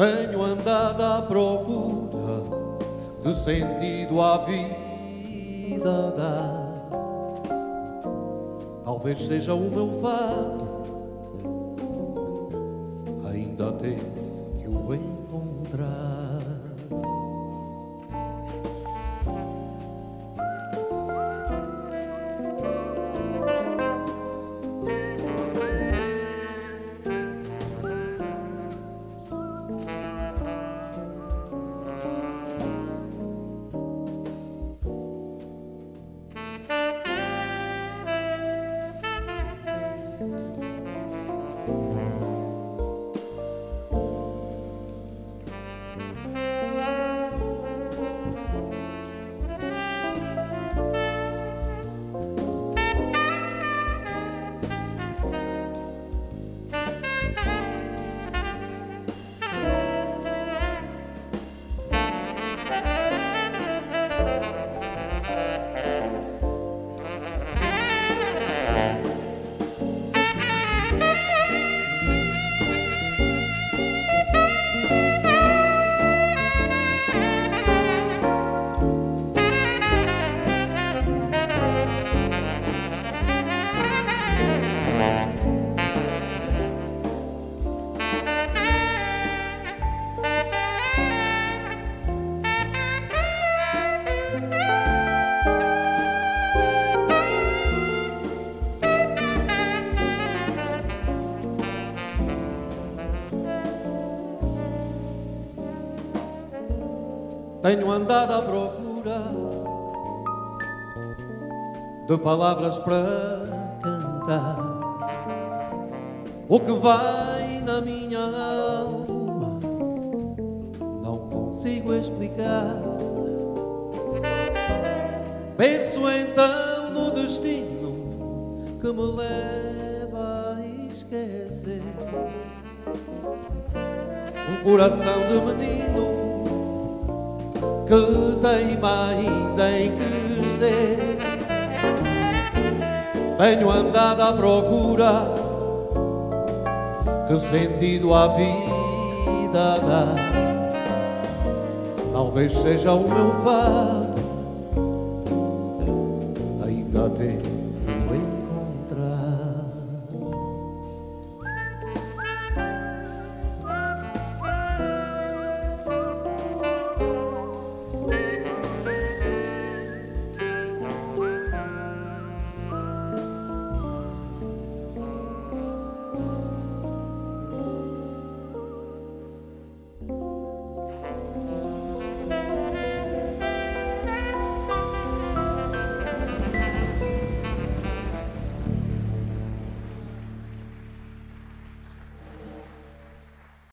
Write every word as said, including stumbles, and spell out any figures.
Tenho andado à procura de sentido à vida dar. Talvez seja o meu fado, ainda tenho que o encontrar. Tenho andado à procura de palavras para cantar o que vai na minha alma, não consigo explicar. Penso então no destino que me leva a esquecer um coração de menino que teima ainda em crescer. Tenho andado à procura que sentido à vida dá. Talvez seja o meu fado, ainda tenho